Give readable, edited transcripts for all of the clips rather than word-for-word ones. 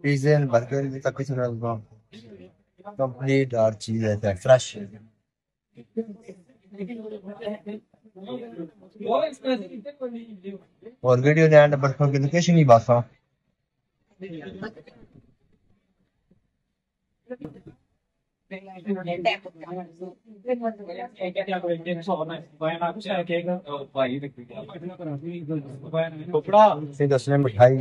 पिज़्ज़े and burger भी तक कुछ कंप्लीट हर चीज़ है फ्रेश और वीडियो ने एंड बर्गर की लोकेशन ही बासा से दसने मिठाई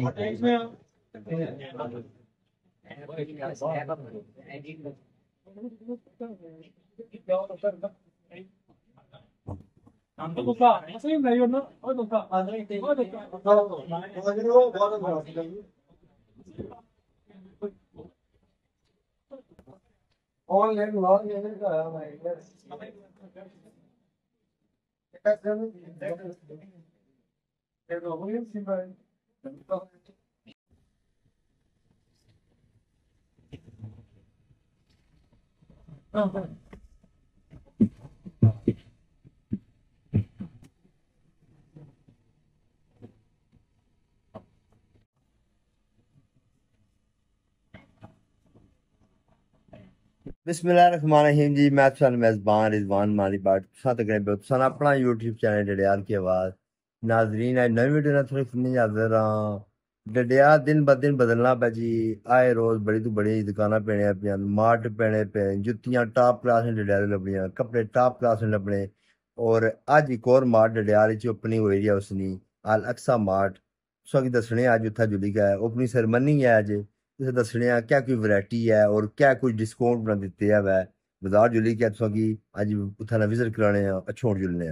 बिस्मिल्लाहिर्रहमानिर्रहीम जी मैं तुहानू मेज़बान रिजवान माली बाट तुसां तक तुसां अपना यूट्यूब चैनल डडियाल की आवाज़ नाजरीन अज नवी वीडियो नाल थोड़ी सुनने हाज़िर हां डडियाल दिन ब दिन बदलना पै जी आए रोज़ बड़ी तो बड़ी दुकानां पेने पियां मार्ट पेने पे जुत्तियां टॉप क्लास ने डडियाल लभनियां कपड़े टॉप क्लास ने लभने और अज एक और मार्ट डडियाल च ओपनिंग होई दी है उसनी अल अक्सा मार्ट तुसां की दस्सने अज उत्थै जुली गया ओपनिंग सेरेमनी है अज तुसें दस्सने क्या कोई वैरायटी है और क्या कुछ डिस्काउंट बना दित्ते है वै बाजार जुली क्या तुसां की अज उत्थै विजिट कराने अच्छोड़ जुलने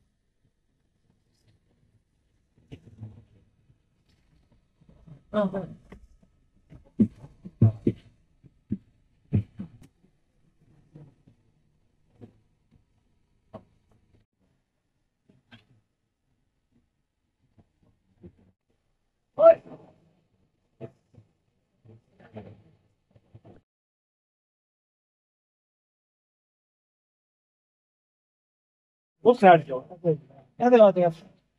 वो साइड जाओ क्या दिलाते हैं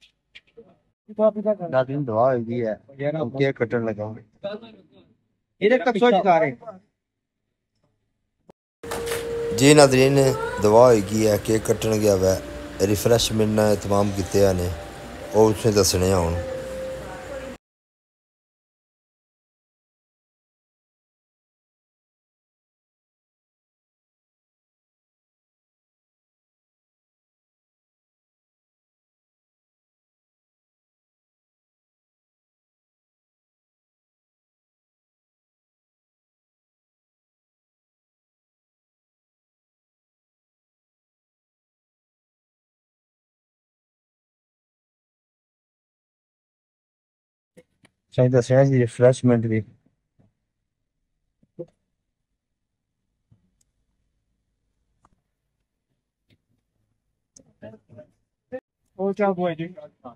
नाज़रीन दुआ हुई है हम केक कटन लगा इधर तक सोच खा रहे जी नाज़रीन दुआ होगी है केक कट्टन गया वै रिफ्रैशमेंट तमाम किते ने वो तुसें दस्सने हुण सही दस्सने जी रिफ्रैशमेंट भी वो क्या हुआ जी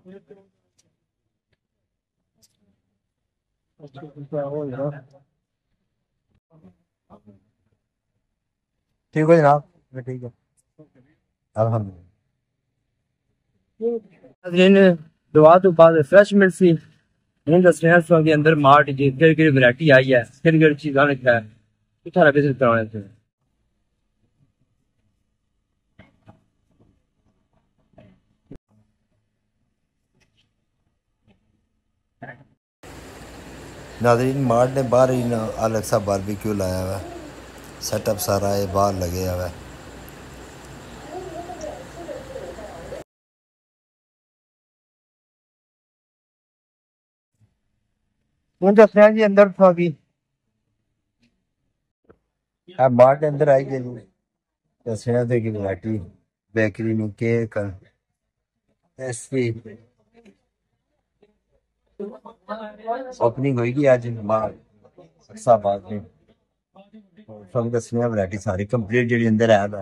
ठीक हो जनाब ठीक है अल्हम्दुलिल्लाह नाज़रीन दुआ तो बाद रिफ्रेशमेंट सी इन दस्सने हैं के अंदर मार्ट जी केड़ी वैरायटी आई है केड़ी चीज़ां रखा है उत्थै विजिट कराने थे नाज़रीन मार्ट ने बाहर ही ना अल अक्सा बारबेक्यू लाया हुआ सेटअप सारा है बाहर लगे हुआ है हूँ दस्सने जी अंदर था की मार्ट के अंदर आई गई दस्सने थे कि वैरायटी बेकरी में केक पेस्ट्री ओपनिंग होगी आज बाहर अक्सा बाग में सब दस्सने वैरायटी सारी कंप्लीट जी अंदर है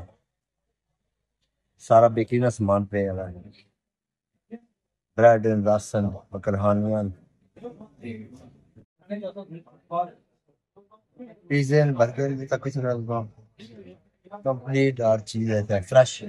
सारा बेकरी का समान पे है ब्रेड रासन मकरहानियां पिज़्ज़े एंड बर्गर भी तक कुछ कंप्लीट हर चीज़ है फ्रेश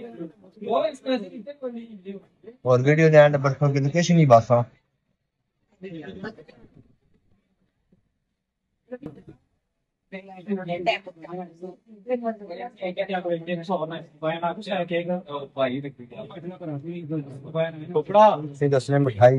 और वीडियो ने एंड बर्गर की लोकेशन ही बासा से दसने मिठाई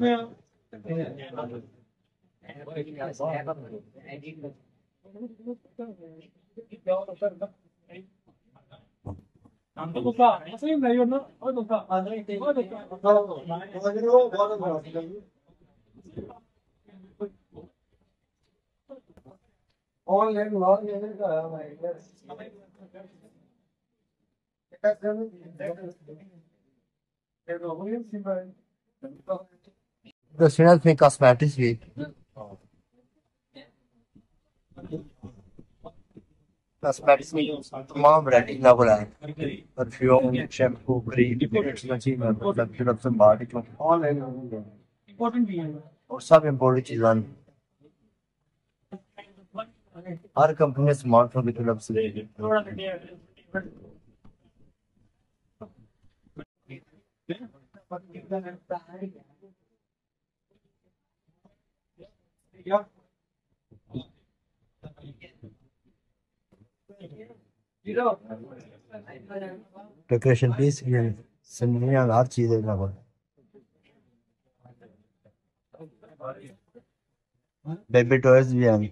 दसने में कॉस्मेटिक्स भी कॉस्मेटिक्स में तमाम वैरायटी ना बोला है परफ्यूम शैम्पू क्रीम मतलब फिर संभाल के ऑनलाइन और सब इम्पोर्टेड चीज़ां हर कंपनी ने स्मार्टफोन की तरफ से डेकोरेशन पीस संदनियां हर चीज़ है ना बेबी टॉयज भी हैं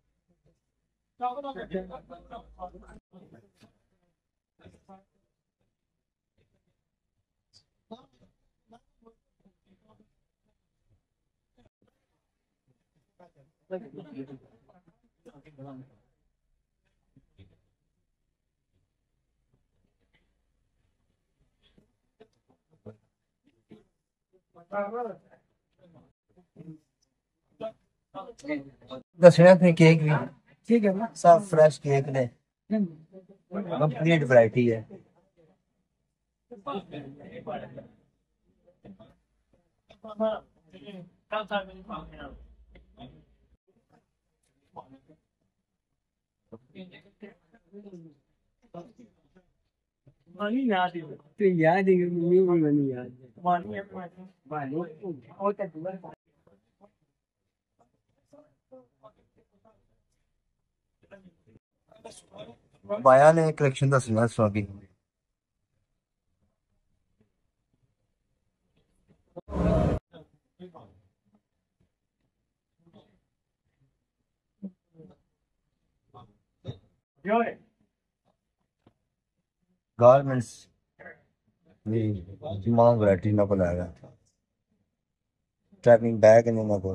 दसने में केक भी ठीक है ना सब फ्रेश केक ने कंप्लीट वैरायटी है माया ने कलेक्शन दसना स्वागी गारमेंट्स तमाम वैरायटी ना को लाएगा ट्रैकिंग बैग ने ना को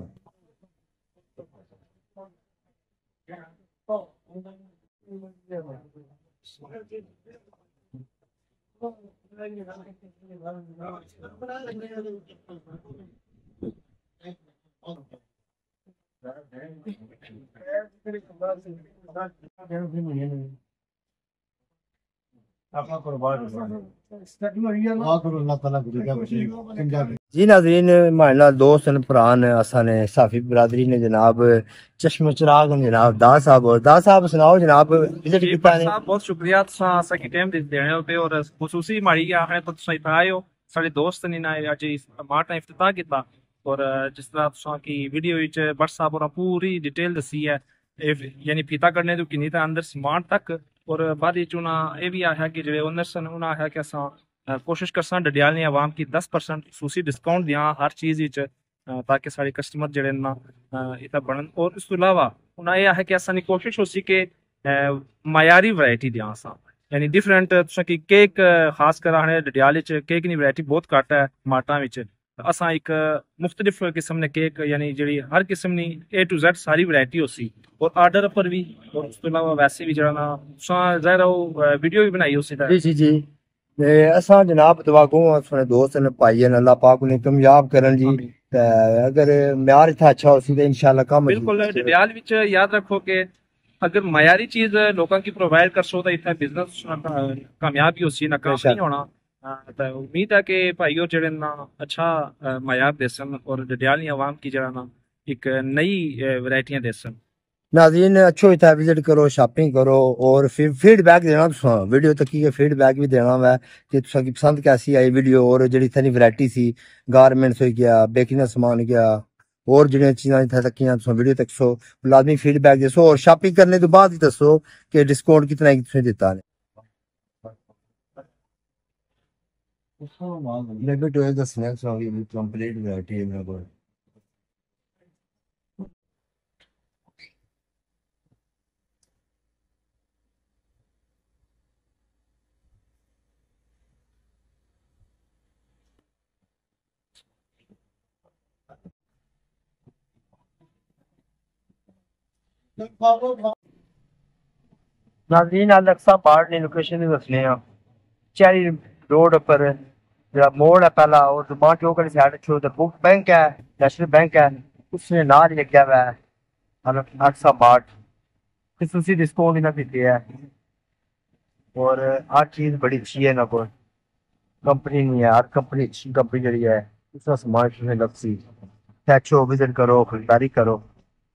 जी नाज़रीन हमारे नाल दोस्त ने पुरान असा ने साफी बरादरी ने जनाब चश्मे चिराग ने जनाब दास साहब सुनाओ जनाब विजिट कीता ने बहुत शुक्रिया तुसा असा की टाइम देने पे और खुसूसी हमारी आखने तो तुसा इतना आए हो साडे दोस्त ने ना अज मार्ट ने इफ्तिताह किया और जिस तरह तुसा की वीडियो विच बट साहब और पूरी डिटेल दसी है यानी फीता करने तो किन्नी अंदर स्मार्ट तक और बाद ये भी आया कि जो ओनर सन उन्हें आया कि असा कोशिश करसा डडियाल ने आवाम की 10% खसूसी डिस्काउंट दियां हर चीज़ ताकि सारे कस्टमर जड़े ना इतना बनन और इस तो अलावा उन्हें यह है कि असा कोशिश हो सी कि मयारी वैरायटी दियां असा यानी डिफरेंट की केक खास कर आने डडियाल केक की वैरायटी बहुत घट है मार्टा असा एक मुख्तलिफ किस्म ने केक यानी जी हर किस्म की A to Z सारी वैरायटी हो सी और आर्डर पर भी और उस तो अलावा वैसे भी जरा ना ज़ाहिर वीडियो भी बनाई हो सी जी जी असा जनाब दुआ को अपने दोस्त ने पाई है अल्लाह पाक ने कामयाब करन जी अगर म्यार इतना अच्छा हो सी तो इंशाल्लाह काम बिल्कुल डडियाल विच याद रखो कि अगर मयारी चीज लोगों की प्रोवाइड कर सो तो इतना बिजनेस कामयाब ही हो सी नाकाम नहीं होना तो उम्मीद है कि भाईओ जेड़े ना अच्छा मयार देसन और डडियाल आवाम की जरा ना एक नई वैरायटियां देसन नाज़रीन अच्छो इतना विजिट करो शॉपिंग करो और फिर फीडबैक देना तुसा वीडियो तक की फीडबैक भी देना वै कि तुसा की पसंद कैसी आई वीडियो और जेड़ी इतनी वैरायटी सी गारमेंट्स हो गया बेकरी का समान हो गया और जिहड़ियां चीज़ां इत्थै तक्कियां तुस वीडियो तक्सो लाजमी फीडबैक दसो और शॉपिंग करने तो बाद ही दसो कि डिस्काउंट कितना तुसें दित्ता ने लिमिट होए तो स्नैक्स होगी कंप्लीट वैरायटी है मेरे को नाज़रीन अल अक्सा मार्ट ने लोकेशन भी दसने आ चेरी रोड पर जरा मोड़ है पहला और दुकान चौक वाली साइड अच्छी उधर बुक बैंक है नेशनल बैंक है उसने नाल ही लगा हुआ है अल अक्सा मार्ट खसूसी डिस्काउंट इन्हें देते है और हर चीज बड़ी अच्छी है ना कोई कंपनी नहीं है हर कंपनी अच्छी कंपनी जड़ी है इसका सामान तुम्हें लपसी फैचो विजिट करो खरीदारी करो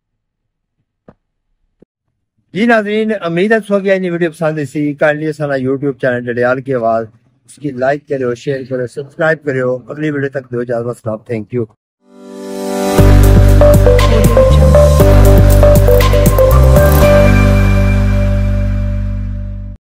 जी नाज़रीन उम्मीद है तुसें गी वीडियो पसंद सी काइंडली सारा यूट्यूब चैनल डडियाल की आवाज़ उसकी लाइक करो शेयर करो सब्सक्राइब करो अगली वीडियो तक दो इजाज़त थैंक यू